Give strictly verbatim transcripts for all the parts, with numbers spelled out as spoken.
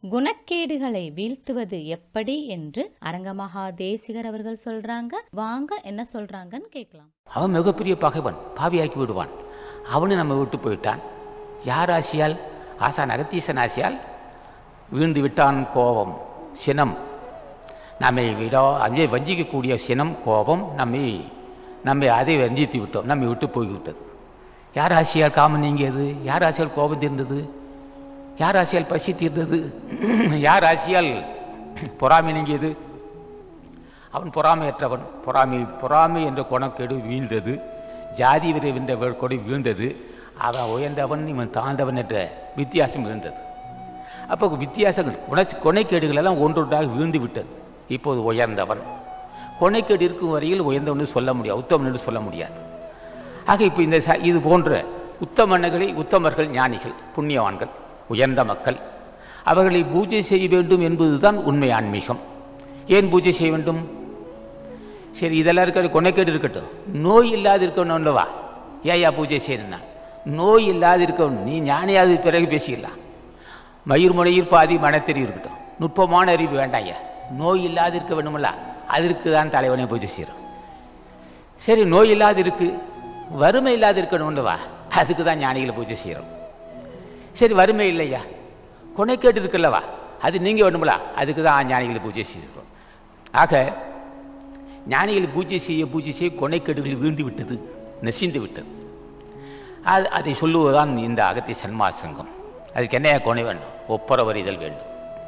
குணக்கேடுகளை வீழ்த்துவது எப்படி என்று அரங்கமகா தேசிகர் அவர்கள் சொல்றாங்க. வாங்க என்ன சொல்றாங்கன்னு கேட்கலாம். அவன் மிகப்பெரிய பகைவன், பாவியாக்கி விடுவான். அவனு நம்ம விட்டு போயிட்டான். யார் ஆசியால்? ஆசான் அகத்தீசன் ஆசியால் வீழ்ந்து விட்டான் கோபம், சினம். நம்மை விடா அங்கே வஞ்சிக்கக்கூடிய சினம், கோபம் நம்மை நம்மை அதை வஞ்சித்து விட்டோம், நம்மை விட்டு போய்விட்டது. யார் ஆசியால் காமம் நீங்கியது? யார் ஆசியால் கோபம் தீர்ந்தது? யார் ஆசியால் பசி தீர்ந்தது? யார் ஆசியால் பொறாமை நீங்கியது? அவன் பொறாமையற்றவன். பொறாமை பொறாமை என்ற குணக்கேடு வீழ்ந்தது. ஜாதி விரை என்ற கொடி வீழ்ந்தது. அவன் உயர்ந்தவன், இவன் தாழ்ந்தவன் என்ற வித்தியாசம் இருந்தது. அப்போ வித்தியாசங்கள் குண கொனைக்கேடுகள் எல்லாம் ஒன்றொன்றாக வீழ்ந்து விட்டது. இப்போது உயர்ந்தவன். கொனைக்கேடு இருக்கும் வரையில் உயர்ந்தவன் சொல்ல முடியாது, உத்தமன் என்று சொல்ல முடியாது. ஆக இப்போ இந்த இது போன்ற உத்தமன்களை, உத்தமர்கள், ஞானிகள், புண்ணியவான்கள், உயர்ந்த மக்கள், அவர்களை பூஜை செய்ய வேண்டும் என்பதுதான் உண்மை ஆன்மீகம். ஏன் பூஜை செய்ய வேண்டும்? சரி, இதெல்லாம் இருக்க கொனைக்கேடு இருக்கட்டும், நோய் இல்லாது இருக்கணும்லவா ஏயா பூஜை செய்யணும்னா? நோய் இல்லாது இருக்கணும். நீ ஞானியாவது பிறகு பேசிக்கலாம். மயிர் முனையில் பாதி மனத்தெறிவு இருக்கட்டும், நுட்பமான அறிவு வேண்டாம் ஐயா. நோய் இல்லாது இருக்க வேணுமில்ல, அதற்கு தான் தலைவனை பூஜை செய்கிறோம். சரி, நோய் இல்லாது இருக்கு, வறுமை இல்லாது இருக்கணும்லவா, அதுக்கு தான் ஞானிகளை பூஜை செய்கிறோம். சரி, வறுமை இல்லையா, கொனைக்கேடு இருக்குல்லவா, அது நீங்கள் வேணுங்களா, அதுக்கு தான் ஞானிகளை பூஜை செய்கிறோம். ஆக ஞானிகளை பூஜை செய்ய பூஜை செய்ய கொனைக்கேடுகள் வீழ்ந்து விட்டது, நெசிந்து விட்டது. அது அதை சொல்லுவதுதான் இந்த அகத்திய சன்மாசங்கம். அதுக்கு என்னையா கொனை வேண்டும்? ஒப்புரவறிதல் வேண்டும்.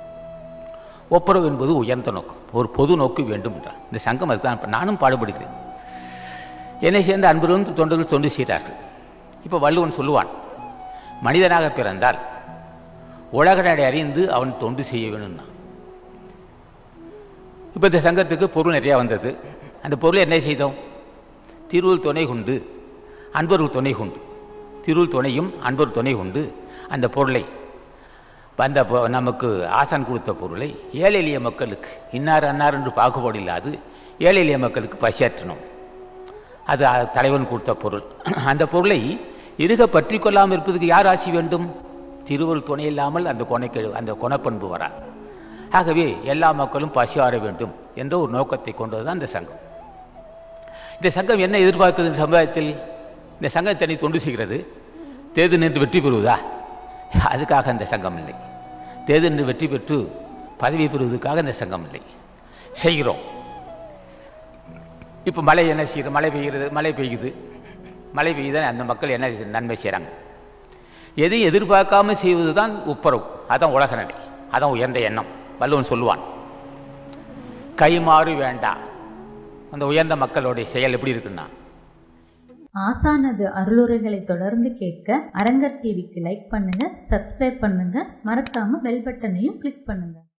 ஒப்புரவு என்பது உயர்ந்த நோக்கம், ஒரு பொது நோக்கு வேண்டும் என்றால் இந்த சங்கம் அதுக்கு தான் நானும் பாடுபடுகிறேன். என்னை சேர்ந்த அன்பர்களும் தொண்டர்கள் தொண்டு செய்கிறார்கள். இப்போ வள்ளுவன் சொல்லுவான், மனிதனாக பிறந்தால் உலக நடை அறிந்து அவன் தொண்டு செய்ய வேணும்னா. இப்போ இந்த சங்கத்துக்கு பொருள் நிறையா வந்தது. அந்த பொருளை என்ன செய்தோம்? திருவுள் துணை கொண்டு, அன்பர்கள் துணை கொண்டு, திருவுள் துணையும் அன்பர் துணை கொண்டு அந்த பொருளை, அந்த நமக்கு ஆசான் கொடுத்த பொருளை ஏழை எளிய மக்களுக்கு, இன்னார் அன்னார் என்று பாகுபாடு இல்லாது ஏழை எளிய மக்களுக்கு பசியாற்றணும். அது தலைவன் கொடுத்த பொருள். அந்த பொருளை இருக பற்றி கொள்ளாமல் இருப்பதுக்கு யார் ஆசி வேண்டும்? திருவருள் துணை இல்லாமல் அந்த கொனைக்கேடு, அந்த கொணப்பண்பு வராது. ஆகவே எல்லா மக்களும் பசியாற வேண்டும் என்ற ஒரு நோக்கத்தை கொண்டதுதான் இந்த சங்கம். இந்த சங்கம் என்ன எதிர்பார்க்குது சமுதாயத்தில்? இந்த சங்கம் தனி தொண்டு செய்கிறது. தேர்தல் நின்று வெற்றி பெறுவதா? அதுக்காக இந்த சங்கம் இல்லை. தேர்தல் நின்று வெற்றி பெற்று பதவி பெறுவதற்காக இந்த சங்கம் இல்லை. செய்கிறோம். இப்போ மழை என்ன செய்கிறது? மழை பெய்கிறது, மழை பெய்யுது. மழை பெய்யுதான் அந்த மக்கள் என்ன நன்மை செய்கிறாங்க? எதையும் எதிர்பார்க்காம செய்வது தான் ஒப்புரவு. அதான் உலக நடை, அதான் உயர்ந்த எண்ணம். வள்ளுவன் சொல்லுவான், கைமாறு வேண்டாம். அந்த உயர்ந்த மக்களுடைய செயல் எப்படி இருக்குன்னா, ஆசானது அருளுரைகளை தொடர்ந்து கேட்க அரங்கர் டிவிக்கு லைக் பண்ணுங்க, சப்ஸ்கிரைப் பண்ணுங்க, மறக்காம பெல் பட்டனையும் கிளிக் பண்ணுங்க.